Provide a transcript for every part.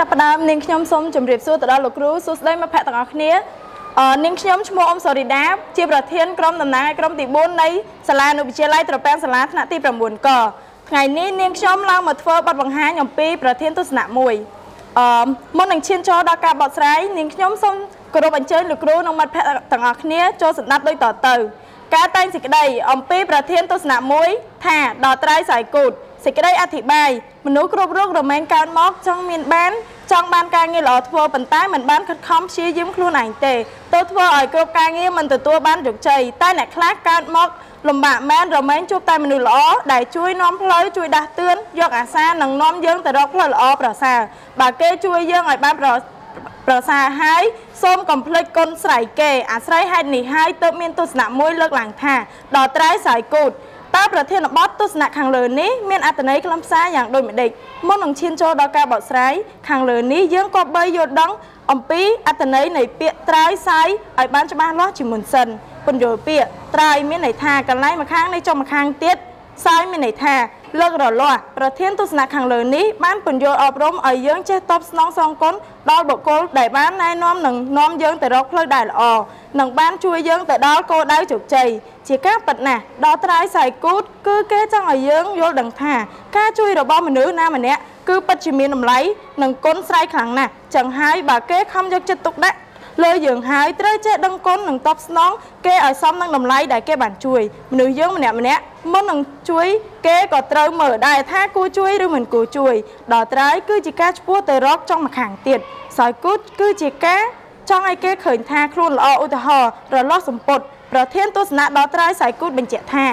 ចាប់ផ្ដើមនាងខ្ញុំសូមជម្រាបសួរទៅដល់លោកគ្រូសួស្ដីមិត្តភក្តិទាំងអស់គ្នានាងខ្ញុំឈ្មោះអ៊ំសូរីដាជាប្រធានក្រុមតំណាងក្រុមទី4នៃសាលាអនុវិទ្យាល័យត្រពាំងសាលាថ្នាក់ទី9កថ្ងៃនេះនាងខ្ញុំឡើងមកធ្វើបទបង្ហាញអំពីប្រធានទស្សនៈមួយមុននឹងឈានចូលដល់ការបកស្រាយនាងខ្ញុំសូមគោរពអញ្ជើញលោកគ្រូនិងមិត្តភក្តិទាំងអស់គ្នាចូលស្ដាប់ដូចតទៅការតែងសេចក្តីអំពីប្រធានទស្សនៈមួយថាដល់ត្រៃសายគូតសេចក្តីអធិប្បាយមនុស្សគ្រប់រូបរមែងកើតមកចង់បានការងារល្អធ្វើប៉ុន្តែមិនបានខិតខំព្យាយាមខ្លួនឯងទេទើបធ្វើឲ្យគ្រប់ការងារមិនទទួលបានជោគជ័យតែអ្នកខ្លះកើតមកលំបាកមែនរមែងជួបតែមនុស្សល្អដែលជួយនាំផ្លូវជួយដាស់តឿនយកអាសានិងនាំយើងទៅរកផ្លូវល្អប្រសើរបើគេជួយយើងឲ្យបានប្រសើរហើយសូមកុំភ្លេចគុណស្រ័យគេអាស្រ័យហេតុនេះហើយទើបមានទស្សនៈមួយលើកឡើងថាដល់ត្រៃសายគូតតើប្រធានបទទស្សនៈខាងលើនេះមានអត្ថន័យខ្លឹមសារយ៉ាងដូចម្តេចមុននឹងឈានចូលដល់ការបកស្រាយខាងលើនេះយើងក៏បីយល់ដឹងអំពីអត្ថន័យនៃពាក្យត្រៃសายឲ្យបានច្បាស់លាស់ជាមុនសិនពន្យល់ពាក្យត្រៃមានន័យថាកន្លែងម្ខាងនៃចុងម្ខាងទៀតសายមានន័យថាលើករលាស់ប្រធានទស្សនៈខាងលើនេះបានពន្យល់អប់រំឲ្យយើងចេះតបស្នងសងគុណដល់បុគ្គលដែលបានណែនាំនិងនាំយើងទៅរកផ្លូវដែលល្អនិងបានជួយយើងទៅដល់គោលដៅជោគជ័យជាការពិតណាស់ដល់ត្រៃសายគូតគឺគេចង់ឲ្យយើងយល់ដឹងថាការជួយរបស់មនុស្សណាម្នាក់គឺពិតជាមានតម្លៃនិងគុណស្រ័យខ្លាំងណាស់ចឹងហើយបើគេខំយកចិត្តទុកដាក់លើយើងហើយត្រូវចេះដឹងគុណនិងតបស្នងគេឲ្យសមនឹងតម្លៃដែលគេបានជួយមនុស្សយើងម្នាក់មុននឹងជួយគេក៏ត្រូវមើលដែរថាគួរជួយឬមិនគួរជួយដល់ត្រៃគឺជាការឆ្ពោះទៅរកចុងម្ខាងទៀតសายគូតគឺជាការចង់ឲ្យគេឃើញថាខ្លួនល្អឧទាហរណ៍រលាស់សម្ពុតប្រធានទស្សនៈដល់ត្រៃសายគូតបញ្ជាក់ថា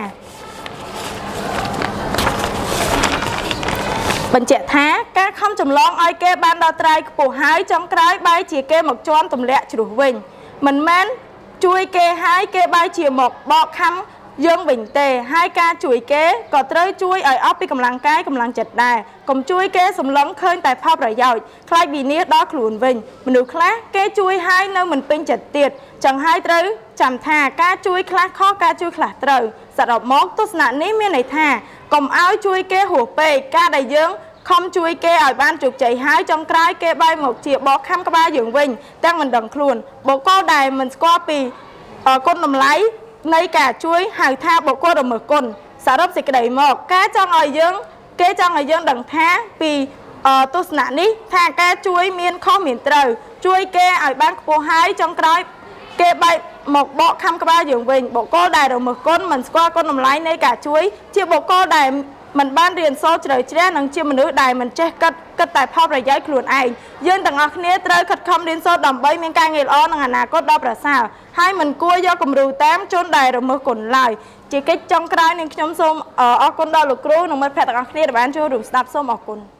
ការខំចម្លងឲ្យគេបានដល់ត្រៃខ្ពស់ហើយចុងក្រោយបែរជាគេមកជន់ទម្លាក់ជ្រុះវិញមិនមែនជួយគេហើយគេបែរជាមកបកខំយើងវិញទេហើយការជួយគេក៏ត្រូវជួយឲ្យអស់ពីកម្លាំងកាយកម្លាំងចិត្តដែរកុំជួយគេសម្លឹងឃើញតែផលប្រយោជន៍ខ្លាចវិនាសដល់ខ្លួនវិញមនុស្សខ្លះគេជួយហើយនៅមិនពេញចិត្តទៀតចឹងហើយត្រូវចាំថាការជួយខ្លះខុសការជួយខ្លះត្រូវសរុបមកទស្សនៈនេះមានន័យថាកុំឲ្យជួយគេហួសពេកការដែលយើងខំជួយគេឲ្យបានជោគជ័យហើយចុងក្រោយគេបែរមកជាបកខំក្បាលយើងវិញទាំងមិនដឹងខ្លួនបុគ្គលដែលមិនស្គាល់ពីគុណតម្លៃនៃការជួយហៅថាបុគ្គលរមើលគុណសរុបសេចក្តីមកគេចង់ឲ្យយើងដឹងថាពីទស្សនៈនេះថាការជួយមានខុសមានត្រូវជួយគេឲ្យបានខ្ពស់ហើយចុងក្រោយគេបែរមកបកខំក្បាលយើងវិញបុគ្គលដែលរមើលគុណមិនស្គាល់គុណតម្លៃនៃការជួយជាបុគ្គលដែលមិនបានរៀនសូត្រជ្រៅជ្រះនិងជាមនុស្សដែលមិនចេះគិតតែផលប្រយោជន៍ខ្លួនឯងយើងទាំងអស់គ្នាត្រូវខិតខំរៀនសូត្រដើម្បីមានការងារល្អនិងអនាគតដ៏ប្រសើរហើយមិនគួរយកគំរូតាមជនដែលរមើលគុណឡើយជាកិច្ចចុងក្រោយនឹងខ្ញុំសូមអរគុណដល់លោកគ្រូនិងមិត្តភក្តិទាំងអស់គ្នាដែលបានចូលរួមស្ដាប់សូមអរគុណ